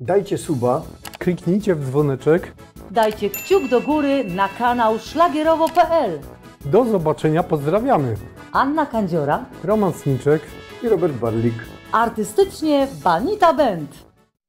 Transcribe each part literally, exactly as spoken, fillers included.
Dajcie suba, kliknijcie w dzwoneczek. Dajcie kciuk do góry na kanał szlagierowo kropka pe el. Do zobaczenia, pozdrawiamy. Anna Kandziora, Roman Sniczek i Robert Barlik. Artystycznie Banita Band.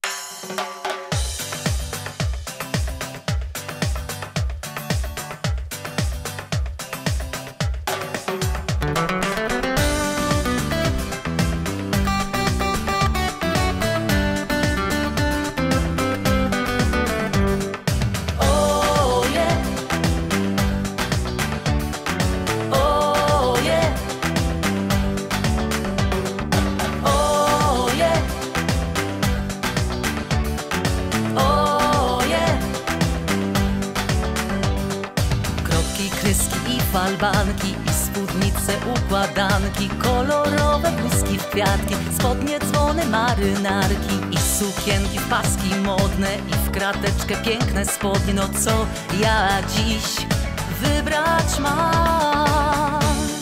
Falbanki i spódnice układanki, kolorowe bluzki w kwiatki, spodnie, dzwony, marynarki i sukienki w paski modne i w krateczkę piękne spodnie. No co ja dziś wybrać mam?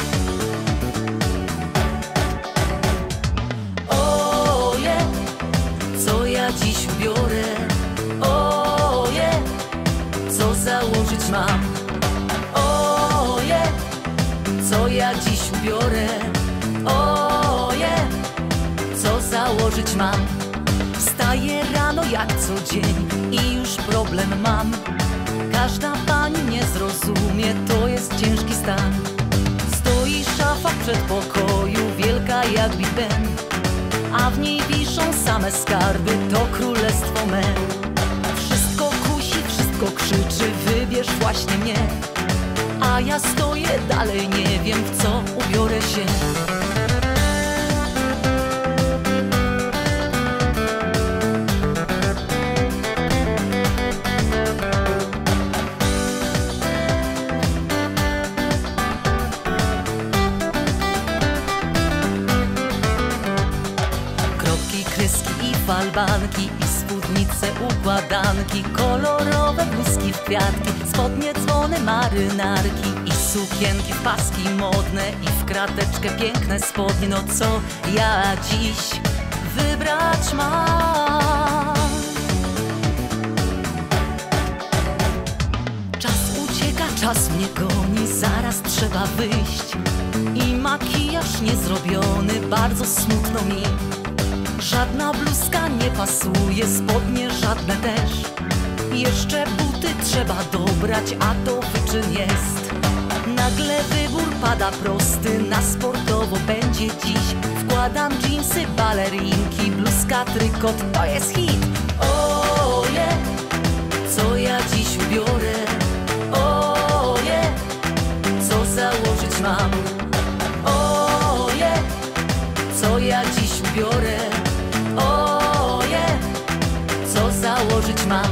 Oje, co ja dziś ubiorę? Oje, co założyć mam? Co ja dziś ubiorę? Oje, co założyć mam? Wstaję rano jak co dzień i już problem mam. Każda pani nie zrozumie, to jest ciężki stan. Stoi szafa w przedpokoju, wielka jak Big Ben, a w niej wiszą same skarby, to królestwo me. Wszystko kusi, wszystko krzyczy, wybierz właśnie mnie. A ja stoję dalej, nie wiem w co ubiorę się. Kropki, kreski i falbanki i spódnice układanki, kolorowe bluzki w kwiatki, spodnie, dzwony, marynarki i sukienki w paski modne i w krateczkę piękne spodnie. No co ja dziś wybrać mam? Czas ucieka, czas mnie goni, zaraz trzeba wyjść i makijaż niezrobiony, bardzo smutno mi. Żadna bluzka nie pasuje, spodnie żadne też. Jeszcze buty trzeba dobrać, a to wyczyn jest. Nagle wybór pada prosty, na sportowo będzie dziś. Wkładam dżinsy, balerinki, bluzka, trykot, to jest hit. Oje, co ja dziś ubiorę? Oje, co założyć mam? Oje, co ja dziś ubiorę? Oje, co założyć mam?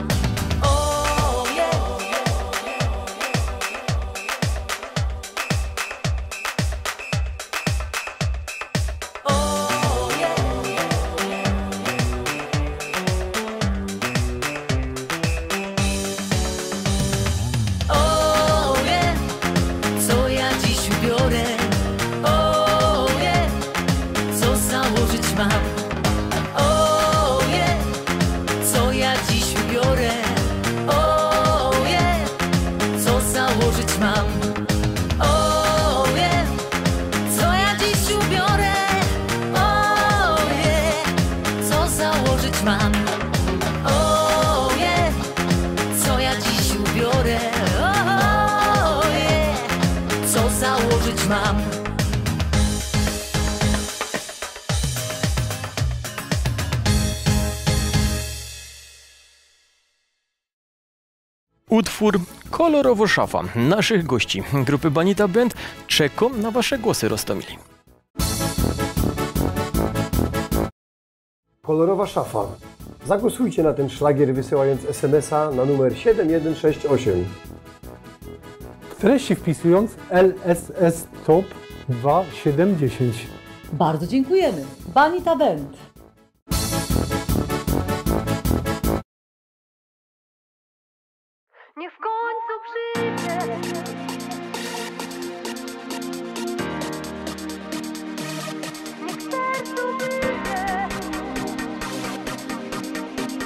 Oje. Oje. Oje, co ja dziś ubiorę? Oje, co założyć mam? Oje, co ja dziś ubiorę? Oje, co założyć mam? Oje, co ja dziś ubiorę? Oje, co założyć mam? Oje, co ja dziś ubiorę? Oje, co założyć mam? Utwór Kolorowo szafa naszych gości grupy Banita Band czekam na wasze głosy, Roztomili. Kolorowa szafa. Zagłosujcie na ten szlagier wysyłając es em es a na numer siedem jeden sześć osiem. W treści wpisując el es es top dwa siedem dziesięć. Bardzo dziękujemy. Banita Band. Niech w końcu przyjdzie. Niech w sercu wyjdzie.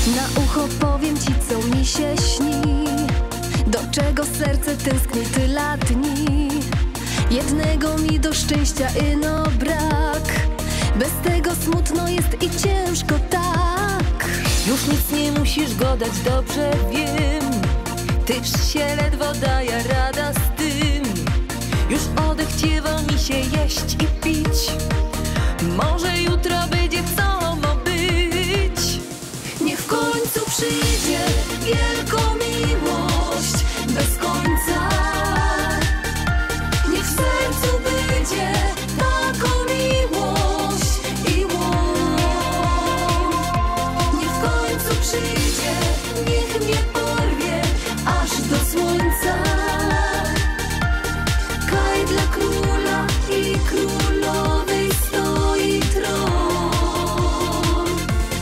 Na ucho powiem ci, co mi się śni, do czego serce tęskni tyle dni. Jednego mi do szczęścia ino brak, bez tego smutno jest i ciężko tak. Już nic nie musisz godać, dobrze wiem, tyż się ledwo daje rada z tym. Już odechciewa mi się jeść i pić, może jutro będzie co ma być. Niech w końcu przyjdzie wielką miłość bez końca. Niech w sercu będzie taką miłość i łąk. Niech w końcu przyjdzie, niech mnie porwie aż do słońca. Kaj dla króla i królowej stoi tron.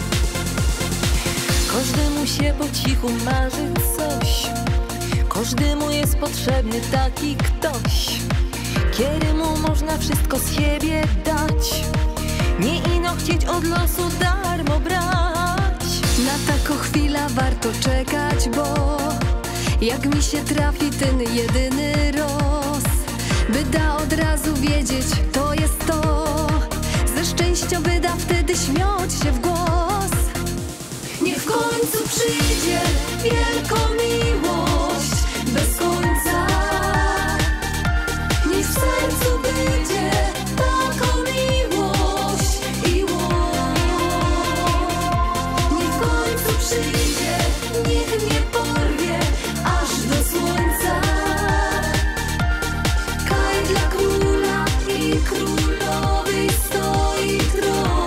Każdemu się po cichu marzy coś, każdemu jest potrzebny taki ktoś, kiedy mu można wszystko z siebie dać, nie ino chcieć od losu darmo brać. Na taką chwilę warto czekać, bo jak mi się trafi ten jedyny roz, by da od razu wiedzieć, to jest to. Ze szczęścia by da wtedy śmiać się w głos. Niech w końcu przyjdzie wielką miłość bez końca. Niech w sercu będzie taką miłość i łąk. Niech w końcu przyjdzie, niech mnie porwie aż do słońca. Kaj dla króla i królowej stoi tron.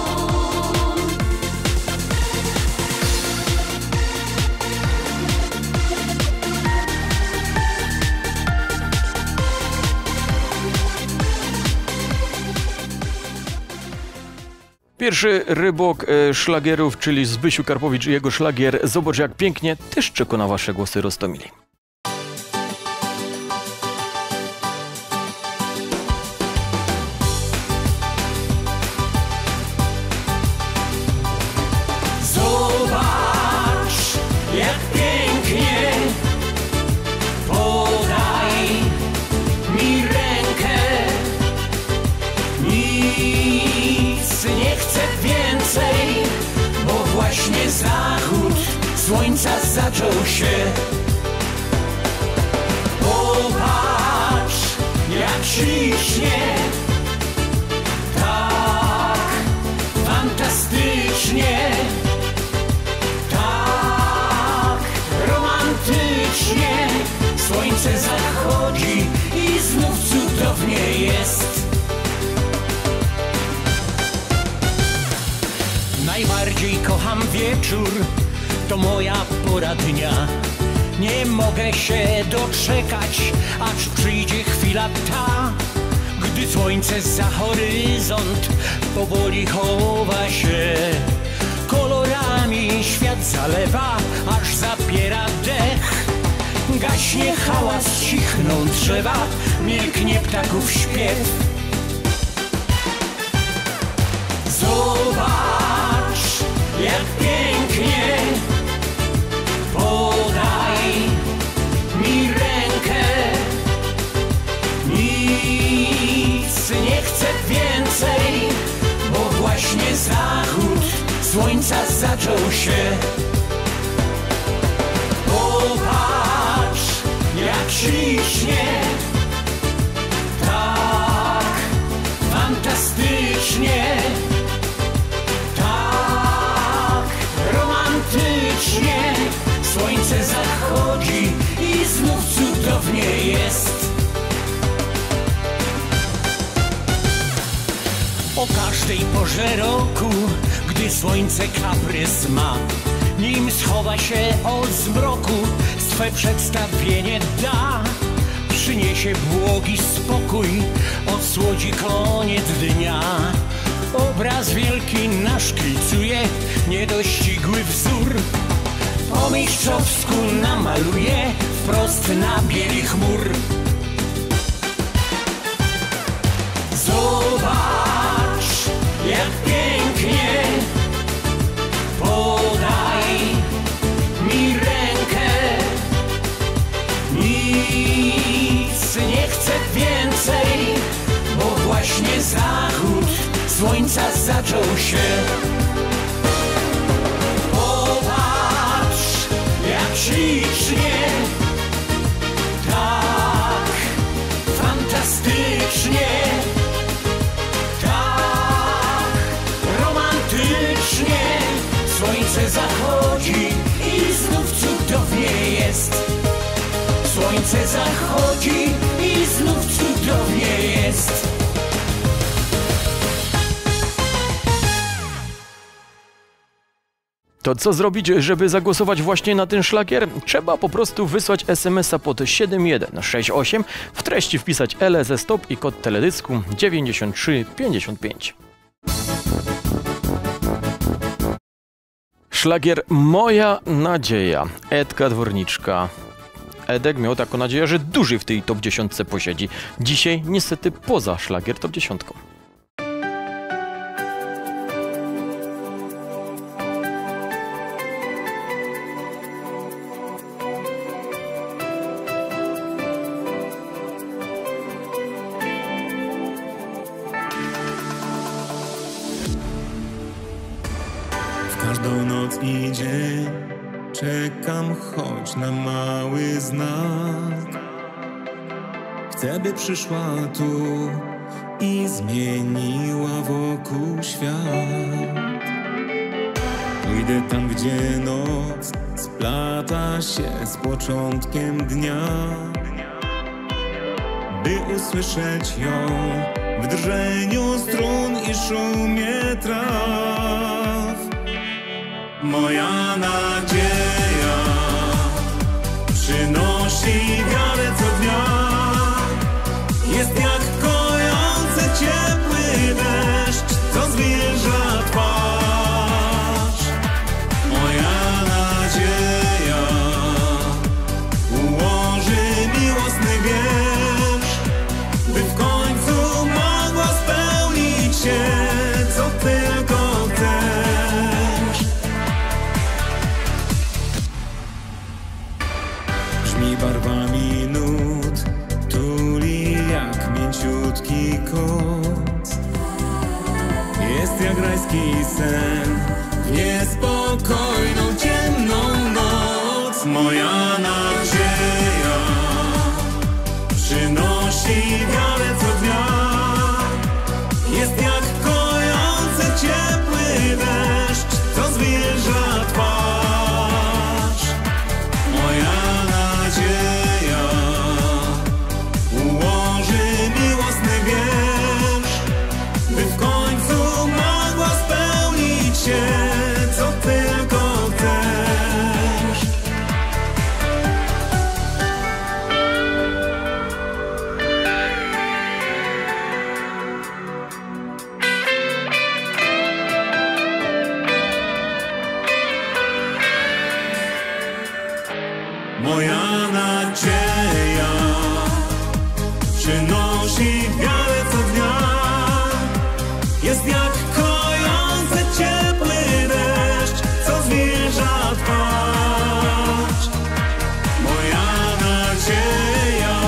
Pierwszy rybok e, szlagierów, czyli Zbysiu Karpowicz i jego szlagier Zobacz jak pięknie, też czeka na wasze głosy, Roztomili. Zobacz jak pięknie, podaj mi rękę. Nic nie chcę więcej, bo właśnie zachód słońca zaczął się. Popatrz jak ślicznie, tak fantastycznie, tak romantycznie. Słońce zachodzi i znów cudownie jest. Najbardziej kocham wieczór, to moja pora dnia. Nie mogę się doczekać, aż przyjdzie chwila ta, gdy słońce za horyzont powoli chowa się. Kolorami świat zalewa, aż zapiera dech. Gaśnie hałas, cichną drzewa, milknie ptaków śpiew. Zobacz jak pięknie, podaj mi rękę. Nic nie chcę więcej, bo właśnie zachód słońca zaczął się. Popatrz jak ślicznie, tak fantastycznie, tak romantycznie. Słońce zachodzi i znów cudownie jest. O każdej porze roku, gdy słońce kaprys ma, nim schowa się od zmroku, swe przedstawienie da. Przyniesie błogi spokój, odsłodzi koniec dnia. Obraz wielki naszkicuje niedościgły wzór. Po mistrzowsku namaluje wprost na bieli chmur. Zobacz jak pięknie, podaj właśnie zachód słońca zaczął się. Popatrz, jak ślicznie, tak fantastycznie, tak romantycznie. Słońce zachodzi i znów cudownie jest. Słońce zachodzi i znów cudownie jest. To co zrobić, żeby zagłosować właśnie na ten szlagier? Trzeba po prostu wysłać es em es a pod siedem jeden sześć osiem, w treści wpisać L S S Top i kod teledysku dziewięćdziesiąt trzy pięćdziesiąt pięć. Szlagier Moja nadzieja, Edka Dworniczka. Edek miał taką nadzieję, że dłużej w tej top dziesiątce posiedzi. Dzisiaj niestety poza szlagier top dziesiątką. Każdą noc i dzień czekam choć na mały znak. Chcę, by przyszła tu i zmieniła wokół świat. Pójdę tam, gdzie noc splata się z początkiem dnia, by usłyszeć ją w drżeniu strun i szumie traw. Moja nadzieja przynosi wiarę co dnia. Jest jak kojący ciepły deszcz, co zwilża twarz. Moja nadzieja ułoży miłosny wiersz, by w końcu mogła spełnić się, co tylko chcesz. Brzmi barwami nut, tuli jak mięciutki koc. Jest jak rajski sen w niespokojną, ciemną noc. Moja nadzieja przynosi wiarę co dnia. Jest jak kojący ciepły deszcz, co zwilża twarz. Moja nadzieja ułoży miłosny wiersz, by w końcu mogła spełnić się, co tylko chcesz. Moja nadzieja przynosi wiarę co dnia. Jest jak kojący ciepły deszcz, co zwilża twarz. Moja nadzieja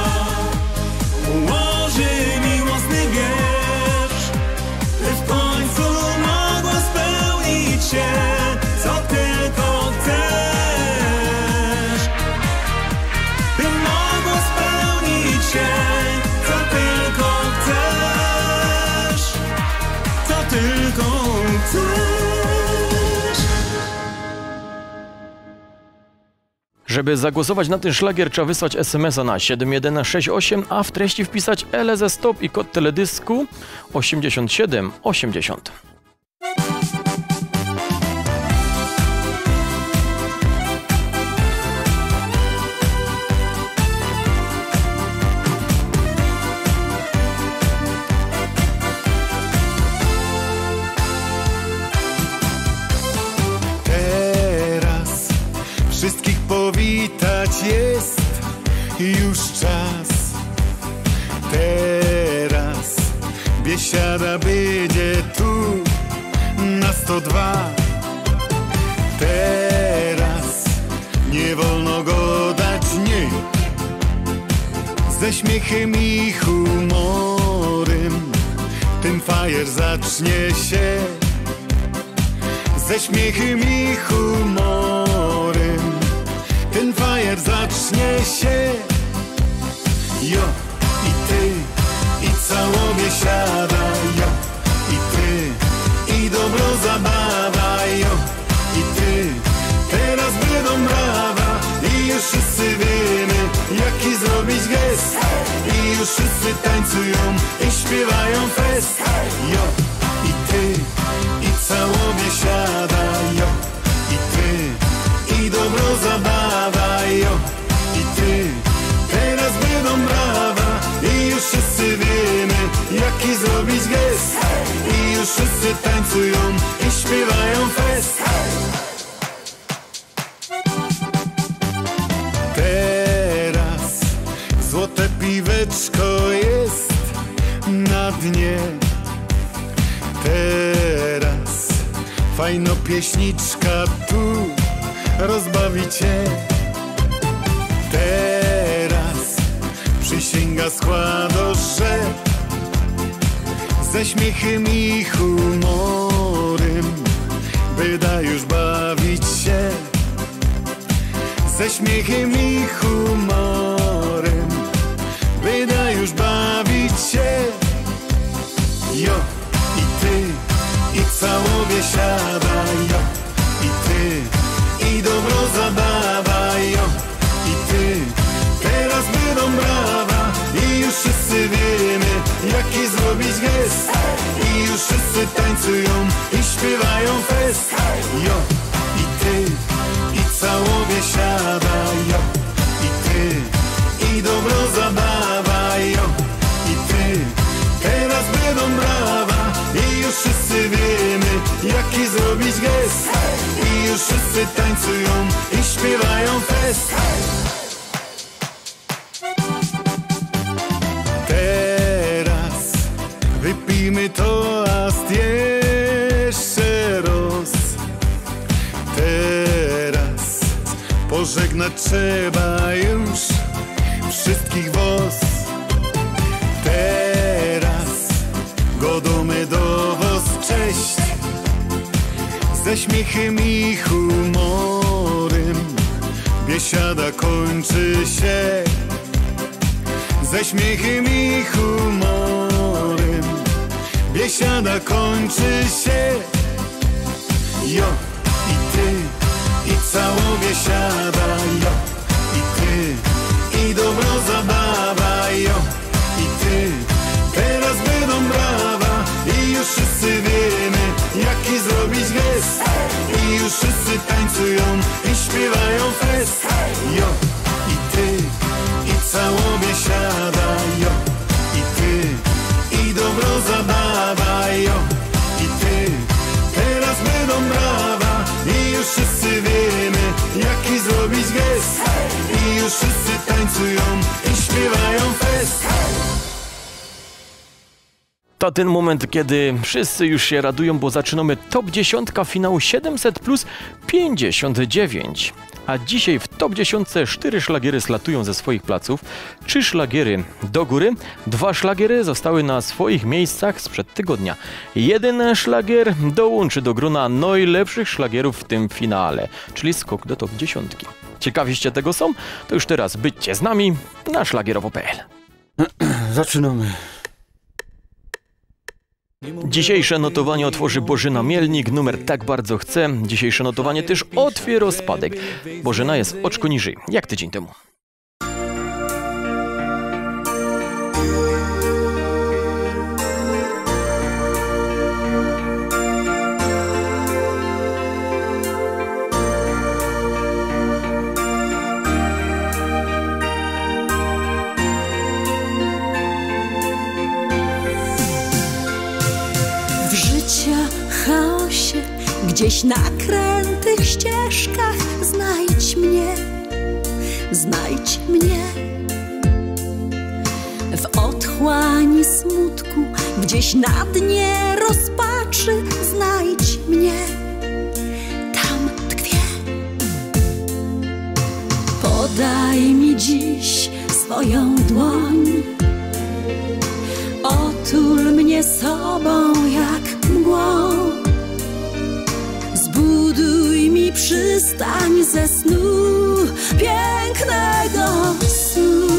ułoży miłosny wiersz, by w końcu mogła spełnić się, co tylko chcesz. By mogło spełnić się, co tylko chcesz, co tylko chcesz. Żeby zagłosować na ten szlagier, trzeba wysłać es em es a na siedem jeden sześć osiem, a w treści wpisać L S S Top i kod teledysku osiemdziesiąt siedem osiemdziesiąt. Teraz wszystkich powitać jest już czas. Teraz biesiada będzie tu na sto dwa. Teraz nie wolno go dać nie, ze śmiechem i humorem tym fajer zacznie się, ze śmiechem i humorem. Ten fajer zacznie się, jo, i ty, i cała biesiada, jo, i ty, i dobro zabawa, jo, i ty, teraz będą brawa, i już wszyscy wiemy, jaki zrobić gest, i już wszyscy tańcują i śpiewają fest, jo, i ty, i cała biesiada, jo, i ty, i dobro zabawa, jo, i ty, teraz będą brawa, i już wszyscy wiemy, jaki zrobić gest, i już wszyscy tańcują i śpiewają fest. Teraz złote piweczko jest na dnie, teraz fajno pieśniczka tu rozbawi cię. Teraz przysięga składa, że ze śmiechem i humorem byda już bawić się, ze śmiechem i humorem byda już bawić się, jo, i ty, i cała biesiada, jo, i ty, i dobro zabawa, jo, i ty, teraz będą brawa, i już wszyscy wiemy, jaki zrobić gest, i już wszyscy tańcują i śpiewają fest, jo, i ty, i cała biesiada, jo, i ty, i dobro zabawa, jo, i ty, teraz będą brawa, i już wszyscy wiemy, jaki zrobić gest, i już wszyscy tańcują i śpiewają fest. Teraz wypijmy toast jeszcze raz. Teraz pożegnać trzeba już wszystkich was. Teraz godamy do was cześć, ze śmiechem i humorem biesiada kończy się, ze śmiechem i humorem biesiada kończy się, jo, i ty, i cała biesiada, jo, i ty, i dobro zabawa, jo, i ty, teraz będą brawa, i już wszyscy wiemy, jaki zrobić gest, i już wszyscy tańcują i śpiewają fest, jo, i ty, i cała biesiada, jo, i ty, i dobro zabawa, jo, i ty, teraz będą brawa, i już wszyscy wiemy, jaki zrobić gest, i już wszyscy tańcują i śpiewają fest. To ten moment, kiedy wszyscy już się radują, bo zaczynamy top dziesiątka finału siedemset plus pięćdziesiąt dziewięć. A dzisiaj w top dziesiątce cztery szlagiery slatują ze swoich placów, trzy szlagiery do góry, dwa szlagiery zostały na swoich miejscach sprzed tygodnia. Jeden szlagier dołączy do grona najlepszych szlagierów w tym finale, czyli skok do top dziesiątki. Ciekawiście tego są? To już teraz byćcie z nami na szlagierowo kropka pe el. Zaczynamy. Dzisiejsze notowanie otworzy Bożyna Mielnik, numer Tak bardzo chcę. Dzisiejsze notowanie też otwiera spadek. Bożyna jest oczko niżej, jak tydzień temu. Chaosie, gdzieś na krętych ścieżkach znajdź mnie, znajdź mnie. W otchłani smutku, gdzieś na dnie rozpaczy znajdź mnie, tam tkwię. Podaj mi dziś swoją dłoń, otul mnie mnie sobą jak mgłą. Zbuduj mi przystań ze snu, pięknego snu.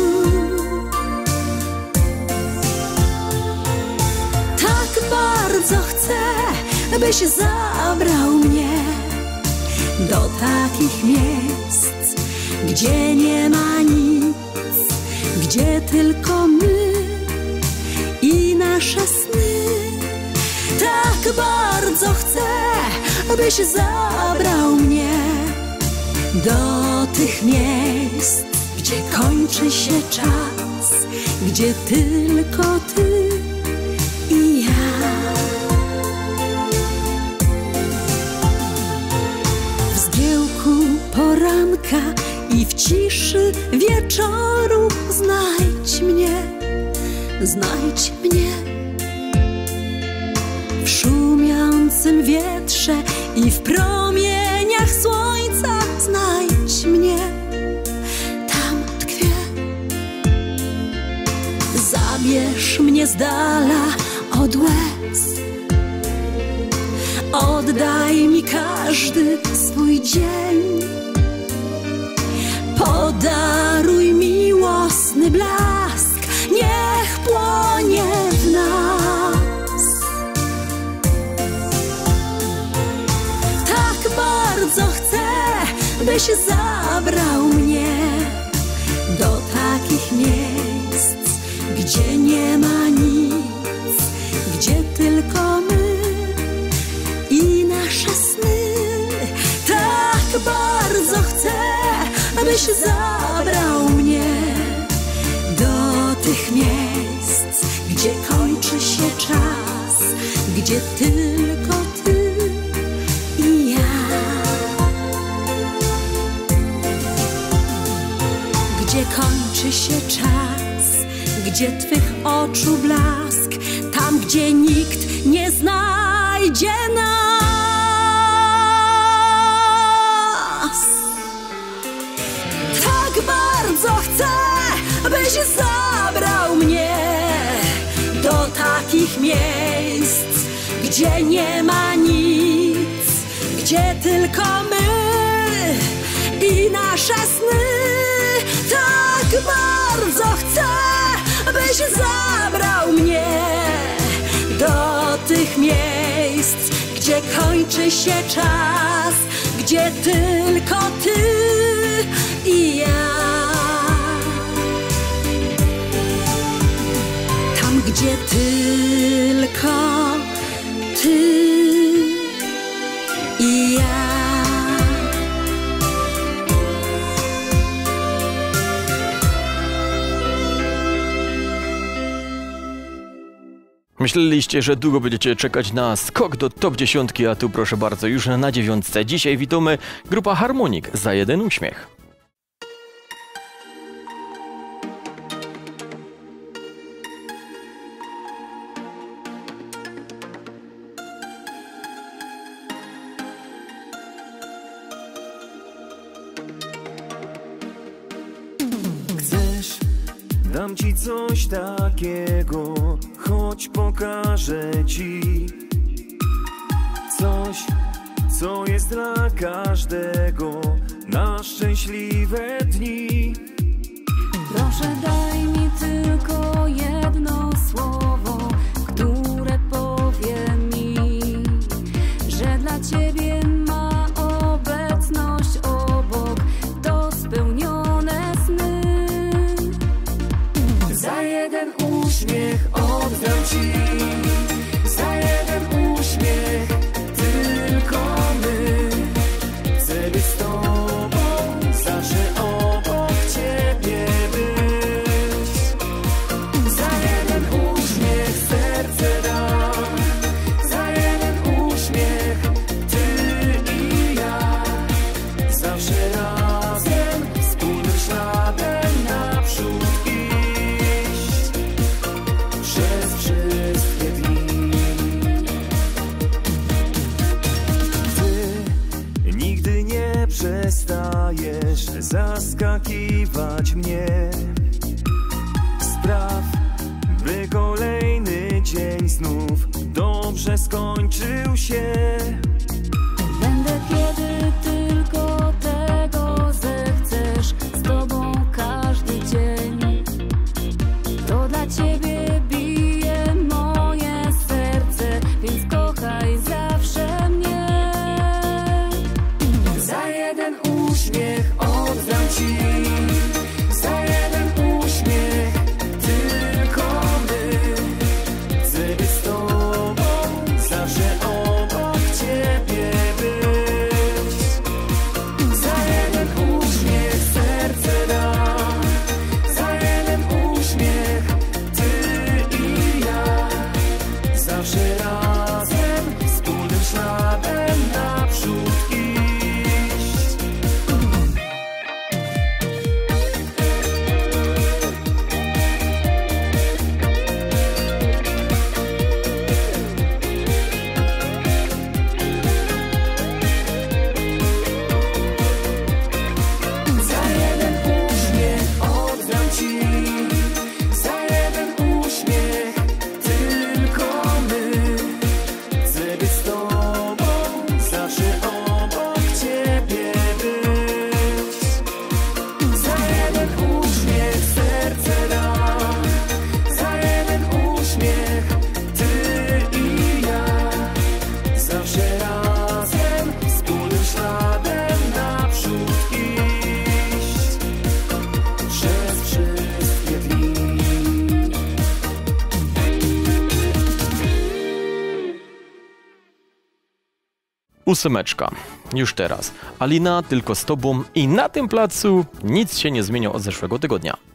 Tak bardzo chcę, byś zabrał mnie do takich miejsc, gdzie nie ma nic, gdzie tylko my i nasze sny. Tak bardzo chcę, byś zabrał mnie do tych miejsc, gdzie kończy się czas, gdzie tylko ty i ja. W zgiełku poranka i w ciszy wieczoru znajdź mnie, znajdź mnie. W szumiącym wietrze i w promieniach słońca znajdź mnie, tam tkwię. Zabierz mnie z dala od łez, oddaj mi każdy swój dzień. Podaruj miłosny blask, niech płonie w nas. Tak bardzo chcę, byś zabrał mnie do takich miejsc, gdzie nie ma nic, gdzie tylko my i nasze sny. Tak bardzo chcę, byś zabrał mnie do tych miejsc, gdzie kończy się czas, gdzie tylko ty i ja. Gdzie kończy się czas, gdzie twych oczu blask, tam gdzie nikt nie znajdzie nas. Tak bardzo chcę, byś zabrał mnie do takich miejsc, gdzie nie ma nic, gdzie tylko my i nasze sny. Tak bardzo chcę, byś zabrał mnie do tych miejsc, gdzie kończy się czas, gdzie tylko ty i ja. Tam, gdzie tylko ty i ja. Myśleliście, że długo będziecie czekać na skok do top dziesiątki, a tu proszę bardzo, już na dziewiątce. Dzisiaj witamy grupa Harmonik za jeden uśmiech. Chcesz, dam ci coś takiego, choć pokażę ci coś, co jest dla każdego na szczęśliwe dni. Proszę, daj mi tylko jedno słowo, które powie mi, że dla ciebie ma obecność obok to spełnione sny. Za jeden uśmiech oddam ci, za jeden uśmiech tylko my. Chcę być z tobą, zawsze obok ciebie być. Za jeden uśmiech serce dam, za jeden uśmiech ty i ja. Zawsze razem, wspólnym śladem naprzód iść przez wszystkie dni. Ty nigdy nie przestajesz zaskakiwać mnie. Spraw, by kolejny dzień znów dobrze skończył się. Będę kiedy tylko tego zechcesz, z tobą każdy dzień. To dla ciebie bije moje serce, więc kochaj zawsze mnie. Za jeden uśmiech oddam ci, za jeden uśmiech tylko my. Chcę być z tobą, zawsze obok ciebie być. Za jeden uśmiech serce dam, za jeden uśmiech ty i ja. Zawsze razem, wspólnym śladem naprzód iść. Za jeden uśmiech oddam ci, za jeden uśmiech tylko my. Chcę być z tobą, zawsze obok ciebie być. Za jeden uśmiech serce dam, za jeden uśmiech ty i ja. Zawsze razem, wspólnym śladem naprzód iść. Przez wszystkie dni. Ósemeczka. Już teraz. Alina, tylko z tobą i na tym placu nic się nie zmieniło od zeszłego tygodnia.